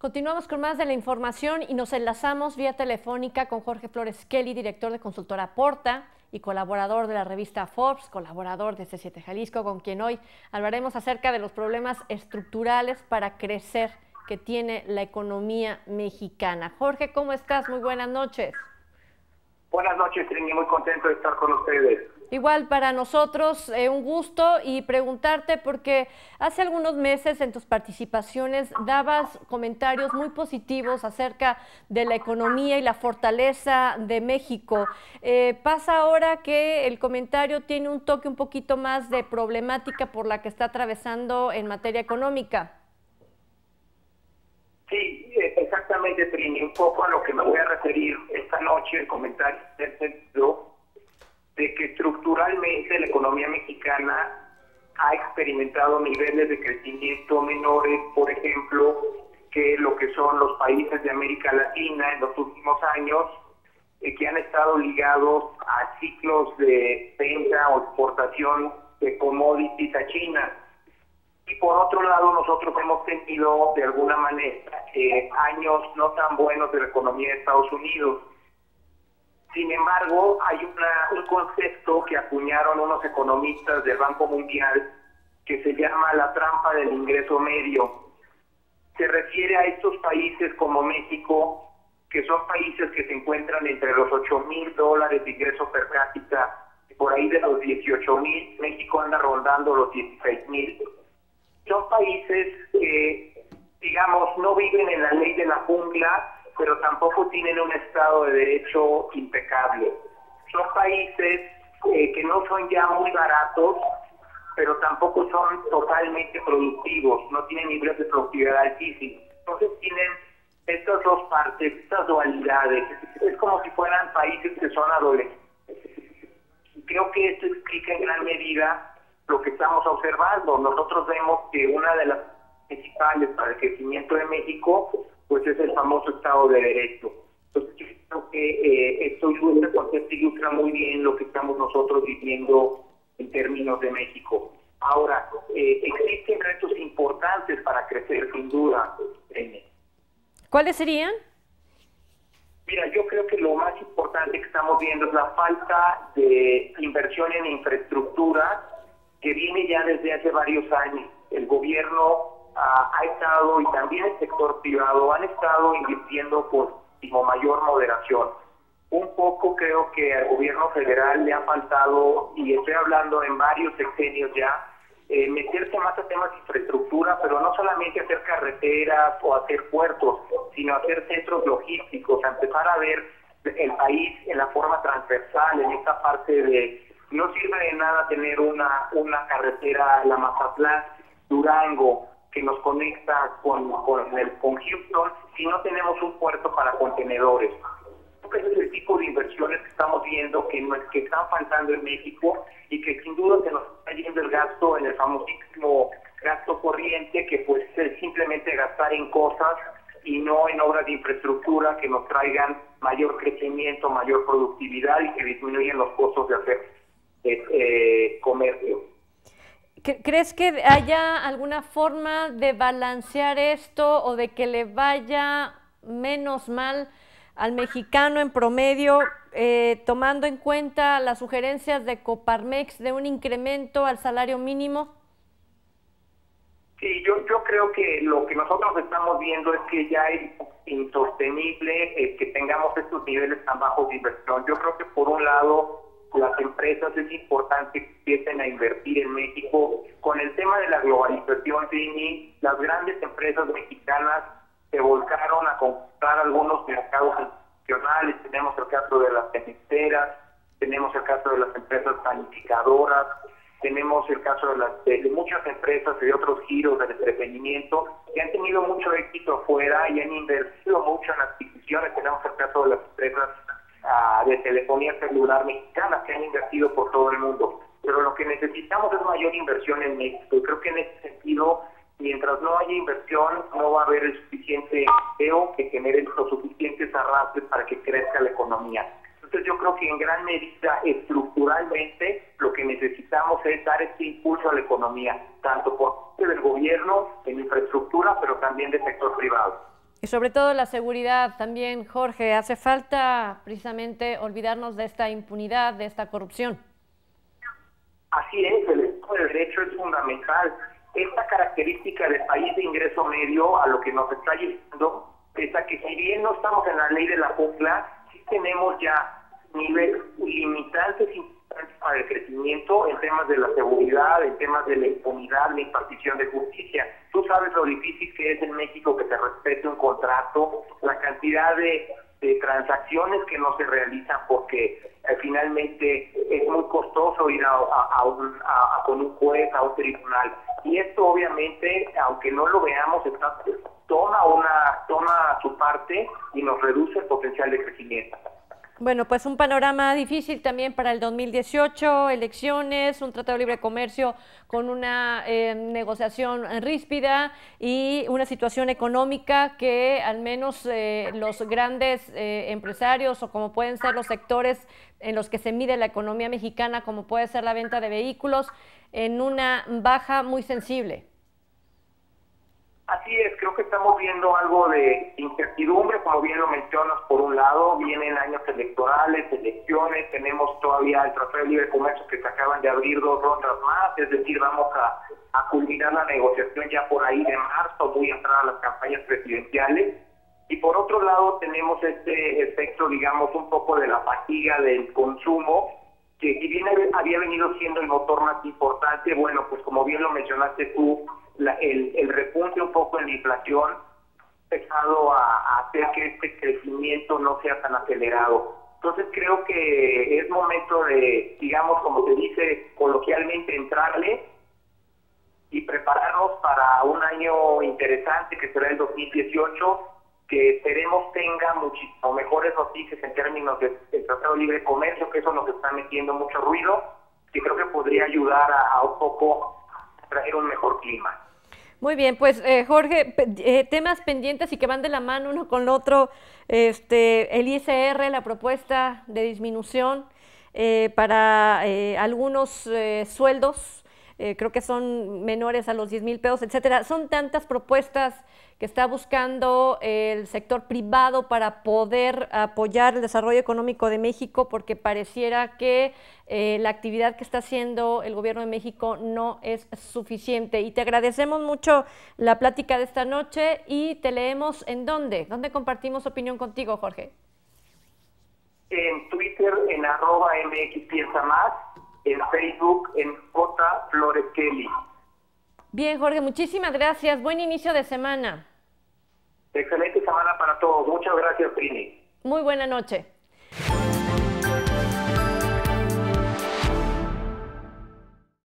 Continuamos con más de la información y nos enlazamos vía telefónica con Jorge Flores Kelly, director de Consultora Porta y colaborador de la revista Forbes, colaborador de C7 Jalisco, con quien hoy hablaremos acerca de los problemas estructurales para crecer que tiene la economía mexicana. Jorge, ¿cómo estás? Muy buenas noches. Buenas noches, Trini, muy contento de estar con ustedes. Igual para nosotros, un gusto, y preguntarte porque hace algunos meses en tus participaciones dabas comentarios muy positivos acerca de la economía y la fortaleza de México. Pasa ahora que el comentario tiene un toque un poquito más de problemática por la que está atravesando en materia económica. Sí, exactamente, Trini, un poco a lo que me voy a referir esta noche, el comentario del sentido de que estructuralmente la economía mexicana ha experimentado niveles de crecimiento menores, por ejemplo, que lo que son los países de América Latina en los últimos años, que han estado ligados a ciclos de venta o exportación de commodities a China. Y por otro lado, nosotros hemos tenido de alguna manera años no tan buenos de la economía de Estados Unidos. Sin embargo, hay un concepto que acuñaron unos economistas del Banco Mundial que se llama la trampa del ingreso medio. Se refiere a estos países como México, que son países que se encuentran entre los $8,000 de ingreso per cápita, por ahí de los 18,000, México anda rondando los 16,000. Son países que, digamos, no viven en la ley de la jungla, pero tampoco tienen un Estado de Derecho impecable. Son países que no son ya muy baratos, pero tampoco son totalmente productivos, no tienen niveles de productividad altísimos. Entonces tienen estas dos partes, estas dualidades. Es como si fueran países que son adolescentes. Y creo que esto explica en gran medida lo que estamos observando. Nosotros vemos que una de las principales para el crecimiento de México pues es el famoso Estado de Derecho. Entonces yo creo que este concepto ilustra muy bien lo que estamos nosotros viviendo en términos de México. Ahora, existen retos importantes para crecer, sin duda. ¿Cuáles serían? Mira, yo creo que lo más importante que estamos viendo es la falta de inversión en infraestructura que viene ya desde hace varios años. El gobierno ha estado, y también el sector privado, han estado invirtiendo con mayor moderación. Un poco creo que al gobierno federal le ha faltado, y estoy hablando en varios sexenios ya, meterse más a temas de infraestructura, pero no solamente hacer carreteras o hacer puertos, sino hacer centros logísticos, a empezar a ver el país en la forma transversal, en esta parte de, no sirve de nada tener una carretera, la Mazatlán-Durango, que nos conecta con Houston, si no tenemos un puerto para contenedores. Ese es el tipo de inversiones que estamos viendo que están faltando en México y que sin duda se nos está yendo el gasto en el famosísimo gasto corriente, que pues es simplemente gastar en cosas y no en obras de infraestructura que nos traigan mayor crecimiento, mayor productividad y que disminuyan los costos de hacer comercio. ¿Crees que haya alguna forma de balancear esto o de que le vaya menos mal al mexicano en promedio, tomando en cuenta las sugerencias de Coparmex de un incremento al salario mínimo? Sí, yo creo que lo que nosotros estamos viendo es que ya es insostenible que tengamos estos niveles tan bajos de inversión. Yo creo que por un lado las empresas es importante que empiecen a invertir en México. Con el tema de la globalización, Trini, las grandes empresas mexicanas se volcaron a comprar algunos mercados internacionales. Tenemos el caso de las cementeras, tenemos el caso de las empresas planificadoras, tenemos el caso de muchas empresas y de otros giros del entretenimiento que han tenido mucho éxito afuera y han invertido mucho en adquisiciones. Tenemos el caso de las empresas de telefonía celular mexicanas que han invertido por todo el mundo. Pero lo que necesitamos es mayor inversión en México. Y creo que en ese sentido, mientras no haya inversión, no va a haber el suficiente empleo que genere los suficientes arrastres para que crezca la economía. Entonces yo creo que en gran medida, estructuralmente, lo que necesitamos es dar este impulso a la economía, tanto por parte del gobierno, en infraestructura, pero también del sector privado. Y sobre todo la seguridad también, Jorge. Hace falta precisamente olvidarnos de esta impunidad, de esta corrupción. Así es, el Estado de Derecho es fundamental. Esta característica del país de ingreso medio a lo que nos está llevando es a que si bien no estamos en la ley de la jungla, sí tenemos ya niveles limitantes importantes para el crecimiento en temas de la seguridad, en temas de la impunidad, la impartición de justicia. Tú sabes lo difícil que es en México que se respete un contrato, la cantidad de transacciones que no se realizan porque finalmente es muy costoso ir con un juez a un tribunal. Y esto obviamente, aunque no lo veamos, toma su parte y nos reduce el potencial de crecimiento. Bueno, pues un panorama difícil también para el 2018, elecciones, un tratado de libre comercio con una negociación ríspida y una situación económica que al menos los grandes empresarios o como pueden ser los sectores en los que se mide la economía mexicana, como puede ser la venta de vehículos, en una baja muy sensible. Así es, creo que estamos viendo algo de incertidumbre, como bien lo mencionas, por un lado, vienen años electorales, elecciones, tenemos todavía el Tratado de Libre Comercio que se acaban de abrir 2 rondas más, es decir, vamos a culminar la negociación ya por ahí de marzo, muy entrada a las campañas presidenciales, y por otro lado tenemos este efecto, digamos, un poco de la fatiga del consumo, que si bien había venido siendo el motor más importante, bueno, pues como bien lo mencionaste tú, el repunte un poco en la inflación ha empezado a hacer que este crecimiento no sea tan acelerado. Entonces creo que es momento de, digamos, como se dice coloquialmente, entrarle y prepararnos para un año interesante que será el 2018, que esperemos tenga muchísimo mejores noticias en términos del Tratado de Libre Comercio, que eso nos está metiendo mucho ruido, que creo que podría ayudar a un poco a traer un mejor clima. Muy bien, pues Jorge, temas pendientes y que van de la mano uno con el otro, el ISR, la propuesta de disminución para algunos sueldos, creo que son menores a los 10,000 pesos, etcétera. Son tantas propuestas que está buscando el sector privado para poder apoyar el desarrollo económico de México, porque pareciera que la actividad que está haciendo el gobierno de México no es suficiente. Y te agradecemos mucho la plática de esta noche y te leemos en ¿dónde? ¿Dónde compartimos opinión contigo, Jorge? En Twitter, en @MXPiensaMás, en Facebook, en J. Flores Kelly. Bien, Jorge, muchísimas gracias. Buen inicio de semana. Excelente semana para todos. Muchas gracias, Trini. Muy buena noche.